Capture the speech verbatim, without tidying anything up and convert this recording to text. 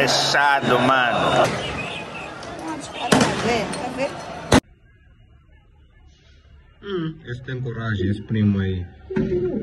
fechado, mano. Hum, esse tem coragem, esse primo aí.